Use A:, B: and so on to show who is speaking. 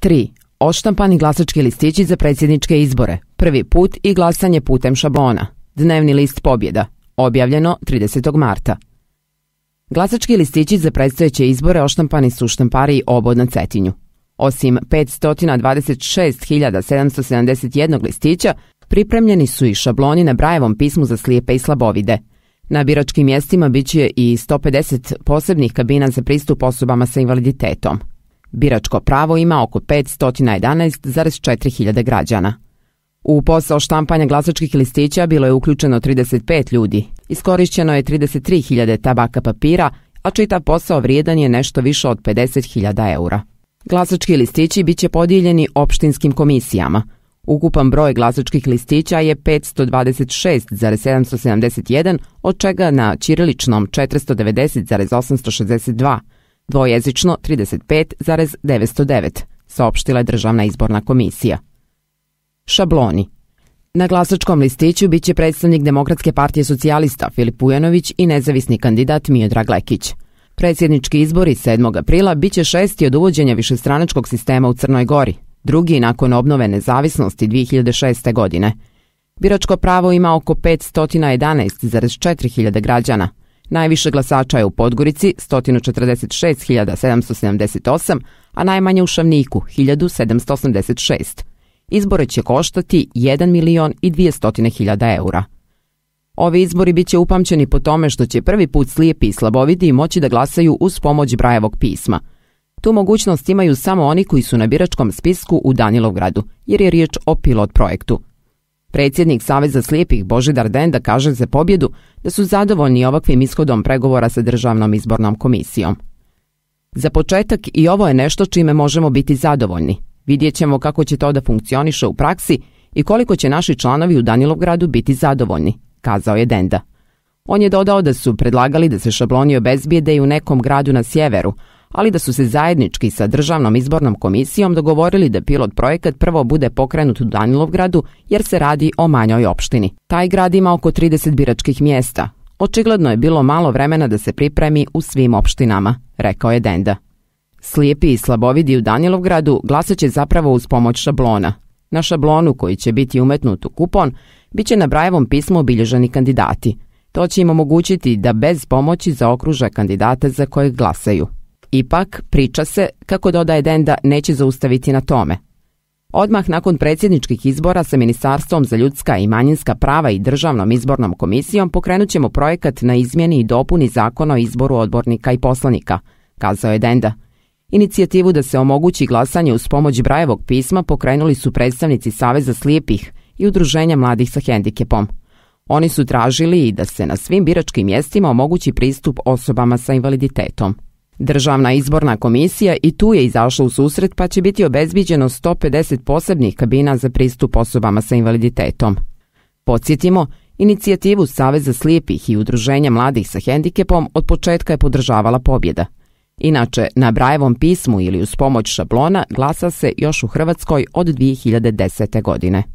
A: 3. Odštampani glasački listići za predsjedničke izbore. Prvi put i glasanje putem šablona. Dnevni list Pobjeda. Objavljeno 30. marta. Glasački listići za predstojeće izbore odštampani su u štampariji Obod na Cetinju. Osim 526.771 listića, pripremljeni su i šabloni na Brajevom pismu za slijepe i slabovide. Na biračkim mjestima bit će i 150 posebnih kabina za pristup osobama sa invaliditetom. Biračko pravo ima oko 511,4 hiljade građana. U posao štampanja glasačkih listića bilo je uključeno 35 ljudi, iskorišćeno je 33.000 tabaka papira, a čitav posao vrijedan je nešto više od 50.000 eura. Glasački listići bit će podijeljeni opštinskim komisijama. Ukupan broj glasačkih listića je 526,771, od čega na ćiriličnom 490,862, dvojezično 35,909, saopštila je Državna izborna komisija. Šabloni. Na glasačkom listiću bit će predstavnik Demokratske partije socijalista Filip Vujanović i nezavisni kandidat Miodrag Lekić. Predsjednički izbori 7. aprila bit će 6. od uvođenja višestranačkog sistema u Crnoj Gori, drugi nakon obnove nezavisnosti 2006. godine. Biračko pravo ima oko 511,4 hiljade građana. Najviše glasača je u Podgorici 146.778, a najmanje u Šavniku 1.786. Izbore će koštati 1.200.000 eura. Ovi izbori bit će upamćeni po tome što će prvi put slijepi i slabovidi moći da glasaju uz pomoć Brajevog pisma. Tu mogućnost imaju samo oni koji su na biračkom spisku u Danilovgradu, jer je riječ o pilot projektu. Predsjednik Saveza slijepih Božidar Denda kaže za Pobjedu da su zadovoljni ovakvim ishodom pregovora sa Državnom izbornom komisijom. Za početak i ovo je nešto čime možemo biti zadovoljni. Vidjet ćemo kako će to da funkcioniše u praksi i koliko će naši članovi u Danilovgradu biti zadovoljni, kazao je Denda. On je dodao da su predlagali da se šabloni obezbijede i u nekom gradu na sjeveru, ali da su se zajednički sa Državnom izbornom komisijom dogovorili da pilot projekat prvo bude pokrenut u Danilovgradu jer se radi o manjoj opštini. Taj grad ima oko 30 biračkih mjesta. Očigledno je bilo malo vremena da se pripremi u svim opštinama, rekao je Denda. Slijepi i slabovidi u Danilovgradu glasat će zapravo uz pomoć šablona. Na šablonu koji će biti umetnut u kupon, bit će na Brajevom pismu obilježeni kandidati. To će im omogućiti da bez pomoći zaokruže kandidate za kojeg glasaju. Ipak, priča se, kako dodaje Denda, neće zaustaviti na tome. Odmah nakon predsjedničkih izbora sa Ministarstvom za ljudska i manjinska prava i Državnom izbornom komisijom pokrenut ćemo projekat na izmjeni i dopuni Zakona o izboru odbornika i poslanika, kazao je Denda. Inicijativu da se omogući glasanje uz pomoć Brajevog pisma pokrenuli su predstavnici Saveza slijepih i Udruženja mladih sa hendikepom. Oni su tražili i da se na svim biračkim mjestima omogući pristup osobama sa invaliditetom. Državna izborna komisija i tu je izašla u susret pa će biti obezbiđeno 150 posebnih kabina za pristup osobama sa invaliditetom. Podsjetimo, inicijativu Saveza slijepih i Udruženja mladih sa hendikepom od početka je podržavala Pobjeda. Inače, na Brajevom pismu ili uz pomoć šablona glasa se još u Hrvatskoj od 2010. godine.